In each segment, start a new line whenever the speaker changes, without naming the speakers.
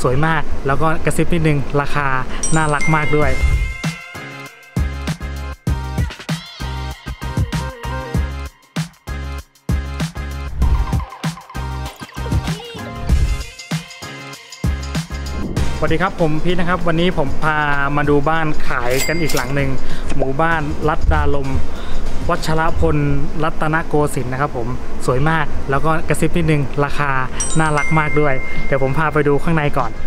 สวยมากแล้วก็กระซิบนิดนึงราคาน่ารักมากด้วยสวัสดีครับผมพีทนะครับวันนี้ผมพามาดูบ้านขายกันอีกหลังหนึ่งหมู่บ้านรัตดาลมวัชรพลรัตนโกสินทร์นะครับผมสวยมากแล้วก็กระซิบนิดนึงราคาน่ารักมากด้วยเดี๋ยวผมพาไปดูข้างในก่อน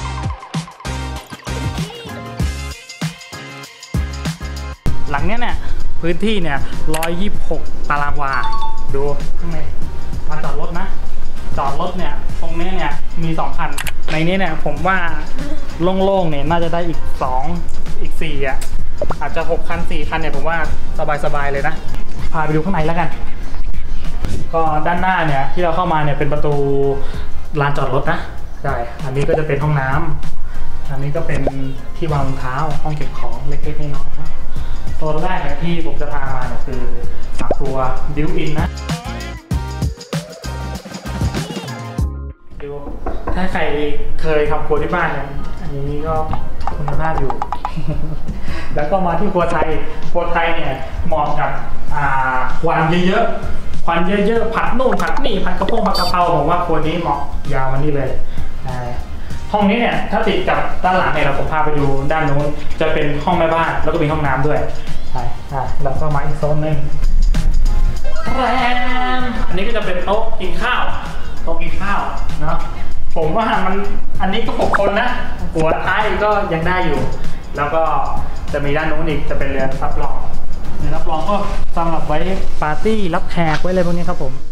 หลังเนี้ยเนี่ยพื้นที่เนี่ย126ตารางวาดูข้างในมาจอดรถนะจอดรถเนี่ยตรงนี้เนี่ยมี2คันในนี้เนี่ยผมว่าโล่งๆเนี่ยน่าจะได้อีก2อีก4อ่ะอาจจะ6คัน4คันเนี่ยผมว่าสบายๆเลยนะพาไปดูข้างในแล้วกันก็ด้านหน้าเนี่ยที่เราเข้ามาเนี่ยเป็นประตูลานจอดรถนะใช่อันนี้ก็จะเป็นห้องน้ำอันนี้ก็เป็นที่วางรองเท้าห้องเก็บของเล็กๆน้อยๆนะโซนแรกเนี่ยที่ผมจะพามาเนี่ยคือฝักครัวบิวอินนะถ้าใครเคยทำครัวที่บ้านเนี่ยอันนี้ก็คุณภาพอยู่ แล้วก็มาที่ครัวไทยเนี่ยเหมาะกับควันเยอะๆผัดนู่นผัดนี่ผัดกระเพราผมว่าครัวนี้เหมาะยาวมานี่เลยห้องนี้เนี่ยถ้าติดกับด้านหลังเนี่ยเราผมพาไปดูด้านนู้นจะเป็นห้องแม่บ้านแล้วก็มีห้องน้ำด้วยแล้วก็มาอีกโซนนึงอันนี้ก็จะเป็นโต๊ะกินข้าวเนาะผมว่ามันอันนี้ก็6คนนะหัวท้ายก็ยังได้อยู่แล้วก็จะมีด้านนู้นอีกจะเป็นเรือนรับรองก็สำหรับไว้ปาร์ตี้รับแขกไว้เลยพวกนี้ครับผม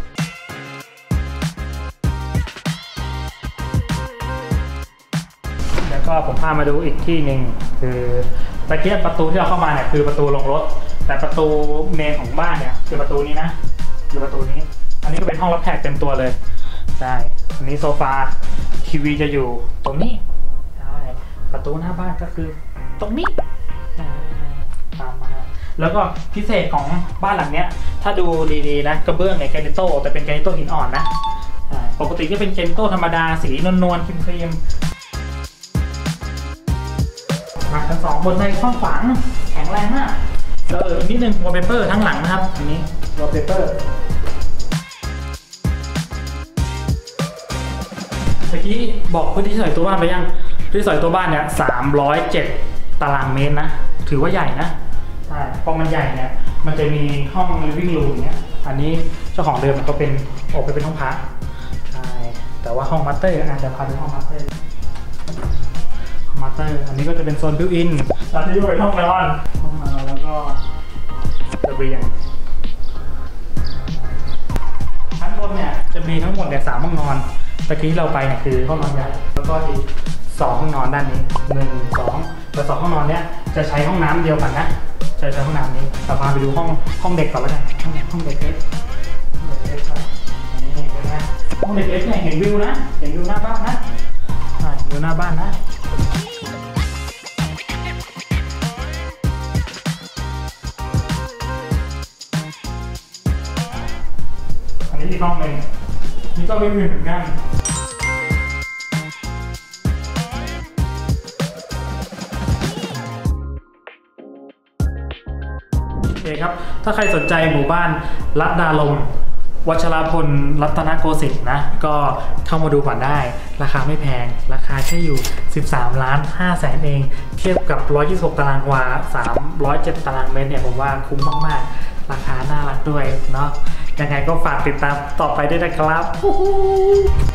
แล้วก็ผมพามาดูอีกที่หนึ่งคือตะเกียบประตูที่เราเข้ามาเนี่ยคือประตูลงรถแต่ประตูเมนของบ้านเนี่ยคือประตูนี้นะคือประตูนี้อันนี้ก็เป็นห้องรับแขกเต็มตัวเลยใช่อันนี้โซฟาทีวีจะอยู่ตรงนี้ใช่ประตูหน้าบ้านก็คือตรงนี้ตามมาแล้วก็พิเศษของบ้านหลังเนี้ยถ้าดูดีๆนะกระเบื้องเนี่ยแกรนิโต้แต่เป็นแกรนิโต้หินอ่อนนะปกติก็เป็นแกรนิโต้ธรรมดาสีนวลๆครีมทั้งสองบนในข้างฝังแข็งแรงมากแล้วอีกนิดนึงวอลเปเปอร์ทั้งหลังนะครับอันนี้วอลเปเปอร์เมื่อกี้บอกพื้นที่สอยตัวบ้านไปยังพื้นที่สอยตัวบ้านเนี่ย307ตารางเมตรนะถือว่าใหญ่นะใช่พอมันใหญ่เนี่ยมันจะมีห้อง living room เนี่ยอันนี้เจ้าของเดิมมันก็เป็นออกไปเป็นห้องพักใช่แต่ว่าห้องมาสเตอร์อาจจะพาไปห้องมาสเตอร์อันนี้ก็จะเป็นโซนบิวอินอันนี้เป็นห้องนอนแล้วก็ระเบียงชั้นบนเนี่ยจะมีทั้งหมดเนี่ย3ห้องนอนตะกี้เราไปเนี่ยคือห้องนอนใหญ่แล้วก็อีก2ห้องนอนด้านนี้1 2แต่2ห้องนอนเนี้ยจะใช้ห้องน้ำเดียวกันนะใช้ห้องน้ำนี้แต่พาไปดูห้องเด็กก่อนแล้วกันห้องเด็กเล็กนี่เห็นไหมห้องเด็กเล็กเนี่ยเห็นวิวนะเห็นวิวหน้าบ้านนะวิวหน้าบ้านนะอันนี้อีกห้องหนึ่งนี่ก็วิวเหมือนกันโอเคครับถ้าใครสนใจหมู่บ้านรัตดาลมวัชรพลรัตนโกสินทร์นะก็เข้ามาดูก่อนได้ราคาไม่แพงราคาแค่อยู่13,500,000เองเทียบกับ126ตารางวา307ตารางเมตรเนี่ยผมว่าคุ้มมากๆราคาน่ารักด้วยเนาะยังไงก็ฝากติดตามต่อไปด้วยนะครับ